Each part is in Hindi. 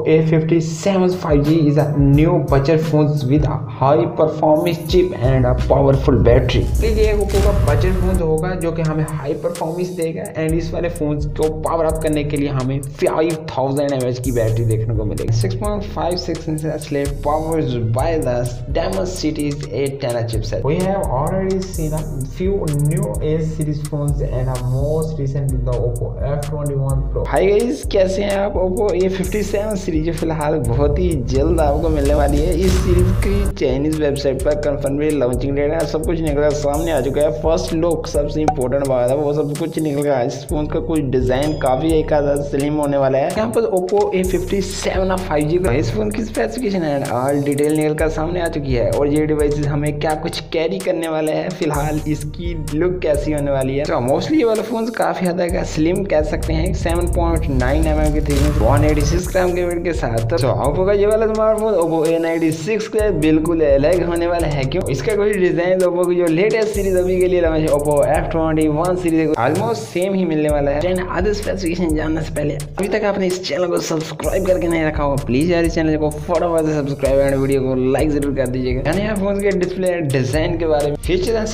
A57 5G is a new budget phone with a high performance chip and a powerful battery। ये Oppo का बजट फोन होगा जो कि हमें हाई परफॉर्मेंस देगा एंड इस वाले फोन को पावर अप करने के लिए हमें 5000 mAh की बैटरी देखने को मिलेगी। 6.56 inch display powered by the Dimensity 810 chipset। We have already seen a few new A series phones and a most recently the Oppo F21 Pro। Hi guys, कैसे हैं आप? Oppo A57 सीरीज फिलहाल बहुत ही जल्द आपको मिलने वाली है। इस सीरीज की चाइनीज वेबसाइट पर कंफर्म लॉन्चिंग डेट है, सब कुछ निकल कर सामने आ चुका है। फर्स्ट लुक सबसे इंपॉर्टेंट बात है, वो सब कुछ निकल गया। इस फोन का कुछ डिजाइन काफी एक स्लिम होने वाला है। यहाँ पर Oppo A57 5G का इस फोन की स्पेसिफिकेशन है ऑल डिटेल निकल कर सामने आ चुकी है और ये डिवाइस हमें क्या कुछ कैरी करने वाले हैं, फिलहाल इसकी लुक कैसी होने वाली है। तो मोस्टली ये वाले फोन काफी हद तक स्लिम कह सकते हैं। 7.9 mm की 186 ग्राम के वेट के साथ। तो Oppo का ये वाला स्मार्टफोन Oppo A96 के बिल्कुल अलग होने वाला है। क्यों? इसका कोई डिजाइन Oppo की जो लेटेस्ट सीरीज अभी के लिए launch Oppo F21 series almost same ही मिलने वाला है। अदर स्पेसिफिकेशन जानने से पहले अभी तक आपने इस चैनल को सब्सक्राइब करके नहीं रखा हो, प्लीज यार इस चैनल को फटाफट से सब्सक्राइब एंड वीडियो को लाइक जरूर कर दीजिएगा। यानी आप फोन के डिस्प्ले डिजाइन के बारे में फीचर है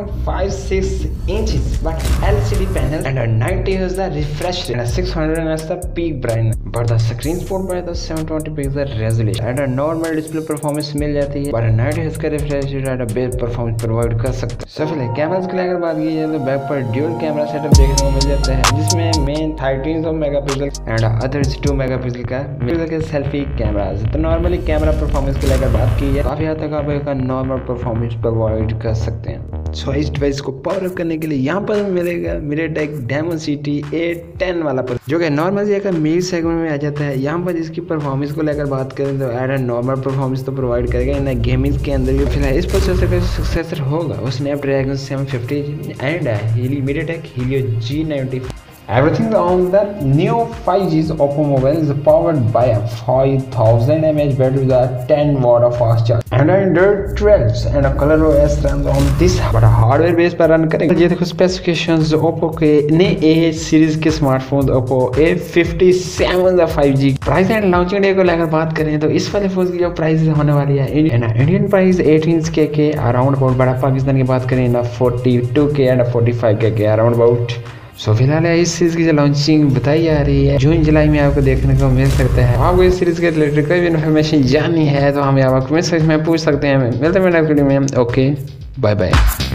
6.56 inches but LCD panel and a 90 Hz the refresh rate and a 600 nits the peak brightness but the screen support by the 720 pixel resolution and a normal display performance मिल जाती है but a 90 Hz का refresh rate and a best performance provide कर सकते हैं। सबसे कैमरास की अगर बात की जाए तो बैक पर ड्यूल कैमरा सेटअप देखने को मिल जाता है, जिसमें main 13 megapixel and others 2 megapixel का सेल्फी कैमरा। तो नॉर्मली कैमरा परफॉर्मेंस की अगर बात की जाए काफी हद तक आप एक नॉर्मल परफॉर्मेंस प्रोवाइड कर सकते हैं। सो इस डिवाइस को पावर अप करने के लिए यहाँ पर मिलेगा MediaTek Dimensity 810 वाला पर, जो कि नॉर्मल एक मिड सेगमेंट में आ जाता है। यहाँ पर इसकी परफॉर्मेंस को लेकर बात करें तो एड नॉर्मल परफॉर्मेंस तो प्रोवाइड करेगा इन गेमिंग के अंदर भी। फिलहाल इस प्रोसेसर का सक्सेसर होगा वो Snapdragon 750 and MediaTek Helio G90। Everything on the new 5G's Oppo mobile is powered by a 5000 mAh battery with a 10 watt of fast charge and Android 12 and a ColorOS runs on this but hardware base पर रन करेगा। ये देखो स्पेसिफिकेशंस Oppo के नए A सीरीज के smartphone Oppo A57 5G। Price and launching day को लेकर बात करें तो इस वाले फोन की जो प्राइस होने वाली है इंडियन प्राइस 18K के अराउंड अबाउट, बड़ा पाकिस्तान की बात करें ना 42K एंड 45K के अराउंड अबाउट। सो फिलहाल इस सीरीज की जो लॉन्चिंग बताई जा रही है जून जुलाई में आपको देखने को मिल सकता है। आपको इस सीरीज के रिलेटेड कोई भी इन्फॉर्मेशन जाननी है तो हमें आप कमेंट सेक्शन में पूछ सकते हैं। मिलते हैं नेक्स्ट वीडियो में। Okay, bye bye.